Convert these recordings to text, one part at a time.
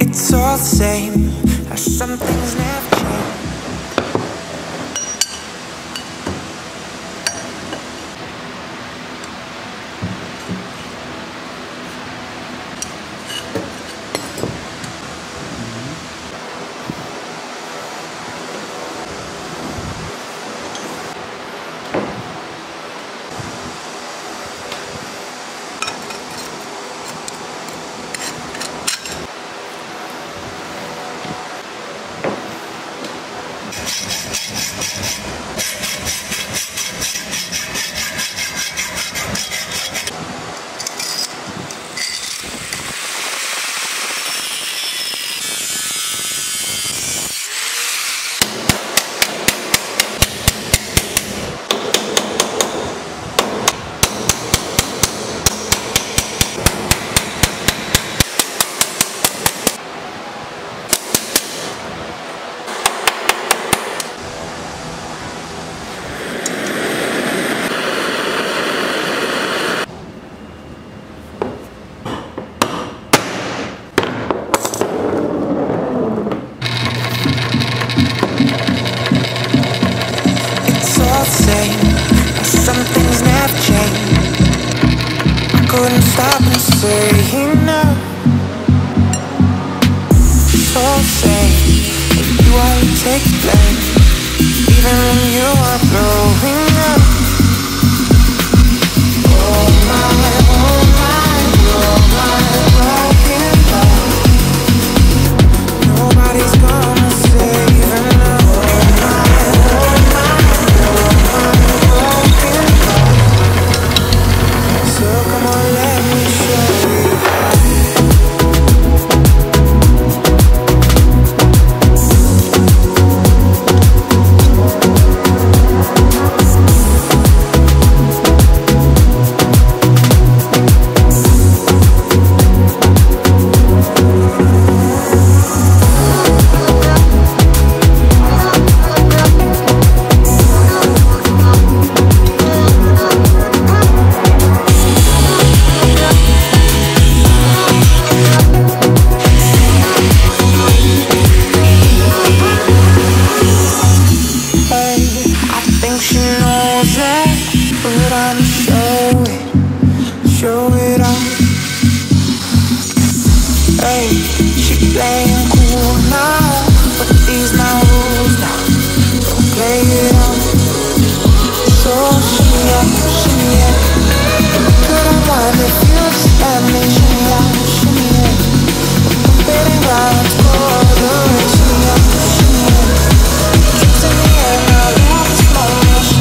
It's all the same, how some things never change. Some things never change. I couldn't stop and say enough. So say you won't take blame, even when you are blowing up. Oh my, you're my broken love. Nobody's gonna save enough. So come on, let me show you. But I'm show it off. Hey, she playing cool now, but these my rules now. Don't play it off. So she couldn't wind if you stand me. She I'm betting rounds for the race. She kicks in the air now, love is moment. She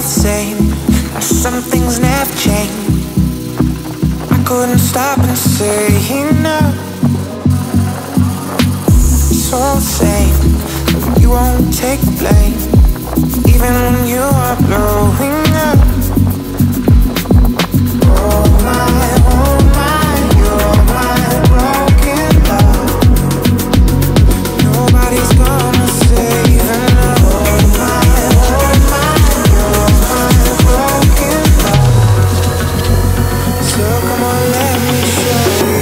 the same. Now some things never change. I couldn't stop and say no. So safe, you won't take the blame, even when you are blowing up. Oh my, you're my broken love. Nobody's gonna save enough. Oh my, you're my broken love. So come on, let me show you.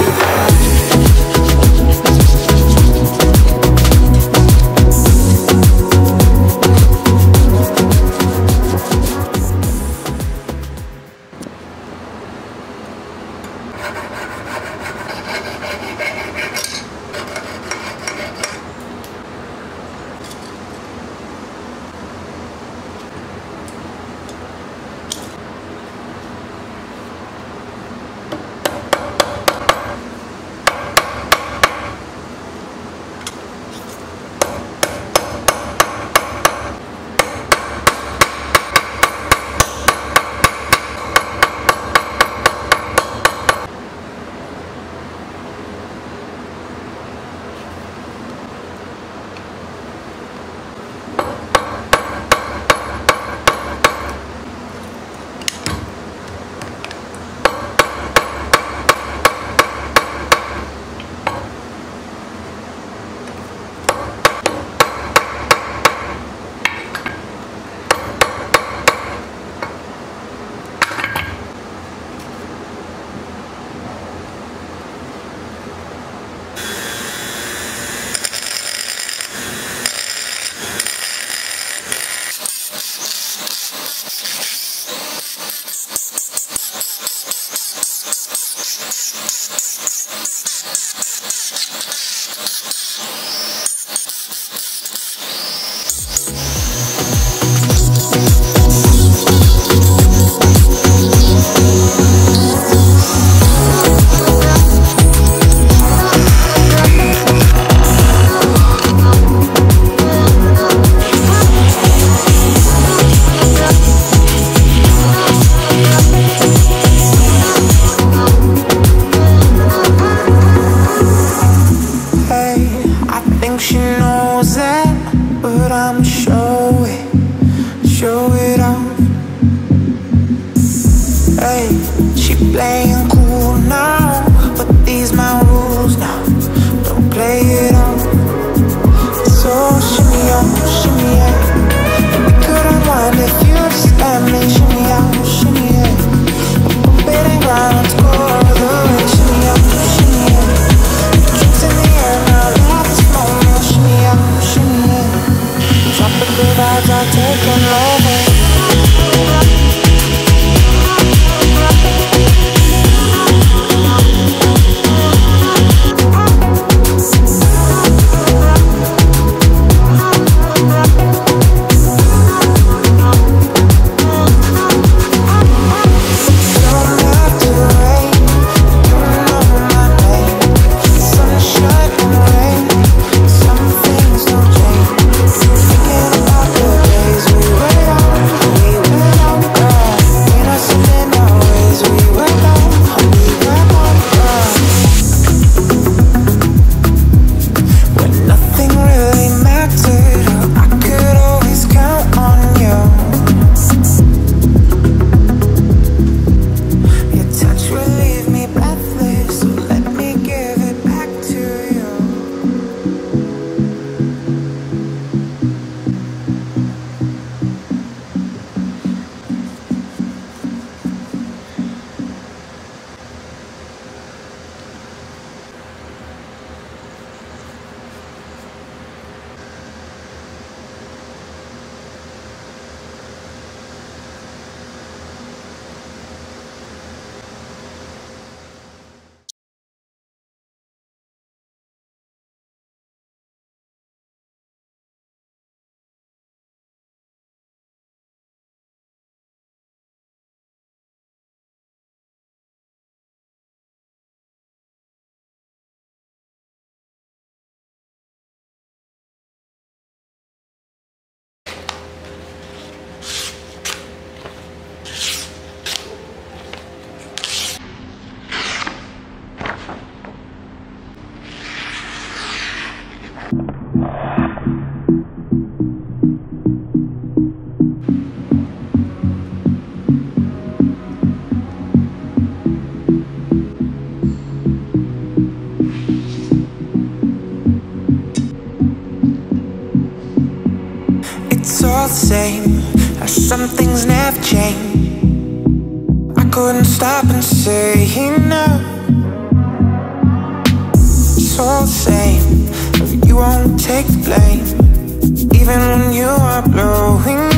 It's all the same, how some things never change. I couldn't stop and say enough. It's all the same, but you won't take the blame, even when you are blowing